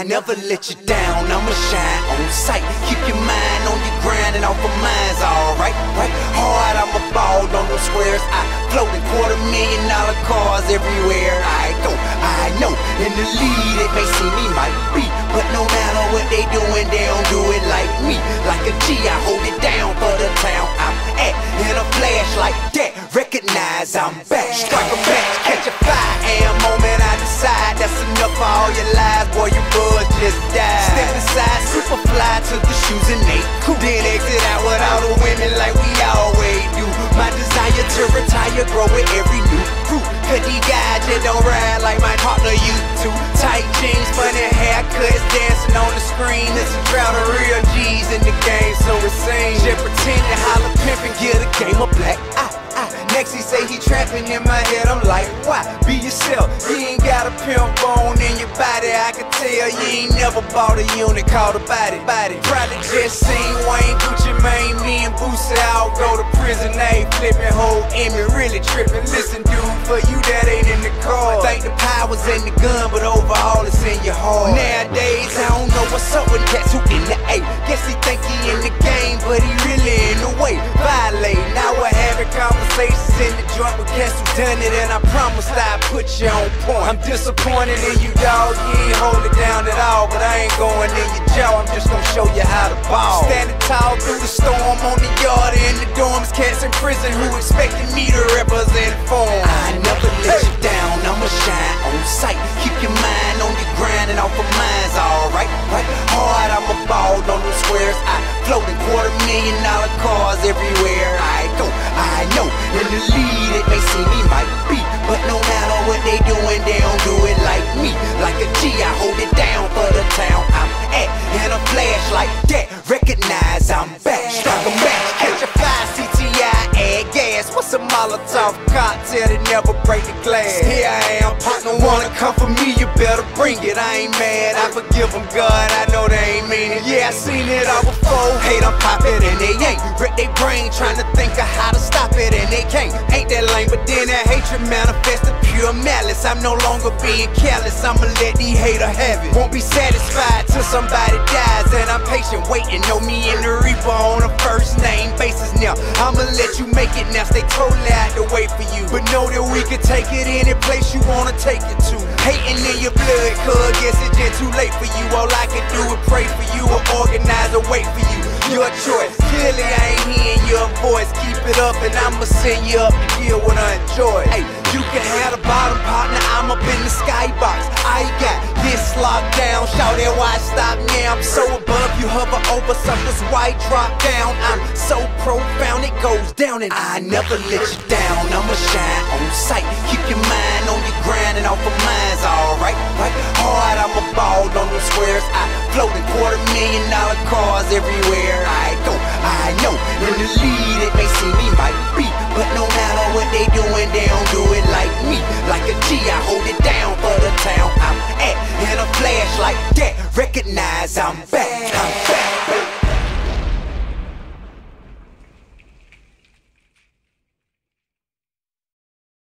I never let you down, I'ma shine on sight. Keep your mind on your grind and off of mine's alright, right? Hard, I'ma ball on them squares. I float in $250,000 cars everywhere I go. I know in the lead it may seem me might be, but no matter what they doing, they don't do it like me. Like a G, I hold it down for the town I'm at. In a flash like that, recognize I'm back. Strike a match, catch a 5 a.m. moment, I decide that's enough for all your lies, boy, your buzz just died. Step aside, super fly, took the shoes and they cool. Then exit out with all the women like we always do. My desire to retire grow with every new crew. Cause these guys just don't ride like my partner used to. Tight jeans, funny haircuts, dancing on the screen. It's a crowd of real G's in the game, so it seems. Just pretend to holler, pimp and get a game of black. Next he say he trapping in my head, I'm like, why? Be yourself, you ain't got a pimp bone in your body. I can tell you ain't never bought a unit called a body. Probably just seen Wayne, Gucci Mane, me and Boosie all go to prison. They flipping whole Emmy, really tripping. Listen dude, for you that ain't in the car, think the power's in the gun, but overall it's in your heart. Nowadays I don't know what's up with cats who in the A. Guess he think he in the game, but he really in the way. Violate, now we're having conversations in the joint with cats who done it, and I promise that I put you on point. I'm disappointed in you, dog. You ain't hold it down at all, but I ain't going in your jaw. I'm just gonna show you how to ball. Standing tall through the storm on the yard in the dorms. Cats in prison who expected me to represent for 'em. I never let you down, I'ma shine on sight. Keep your mind on your grind and off of mine's alright, right? Hard, I'ma ball on them squares. I float in $250,000 cars everywhere I go. I know in the lead it may seem me might be, but no matter what they doing, they don't do it like me. Like a G, I hold it down for the town I'm at. In a flash like that, recognize I'm back. Strike a match, catch a 5 CTI, add gas. What's a Molotov cocktail that never break the glass? Here I am, partner, wanna come for me, you better bring it. I ain't mad, I forgive them, God, I know they ain't mean it. Yeah, I seen it all before, hate I'm poppin' and they ain't. Wreck they brain trying to think of how to stop it and they can't. Ain't that lame, but then that hatred manifested pure malice. I'm no longer being careless, I'ma let these haters have it. Won't be satisfied till somebody dies, and I'm patient waiting. Know me and the Reaper on a first name basis now. I'ma let you make it now, stay totally out the way for you, but know that we can take it any place you wanna take it to. Hating in your blood, cuz guess it's just too late for you. All I can do is pray for you or organize a wait for you. Your choice, clearly I ain't hearing your voice. Keep it up and I'ma send you up to deal with unjoy. Hey, you can have the bottom partner, I'm up in the skybox. I got this locked down, shout it, why stop now? I'm so above you, hover over suckers, why drop down? I'm so profound, it goes down, and I never let you down, I'ma shine on sight. Keep your mind on your grind and off of mine's alright, right? Hard, I'ma ball on them squares. I float in $250,000 cars everywhere I go. I know in the lead it may seem me might be, but no matter what they doing, they don't do it